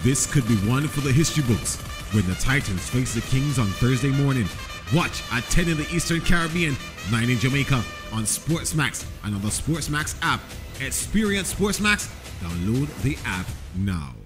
This could be one for the history books when the Titans face the Kings on Thursday morning. Watch at 10 in the Eastern Caribbean, 9 in Jamaica on SportsMax and on the SportsMax app. Experience SportsMax. Download the app now.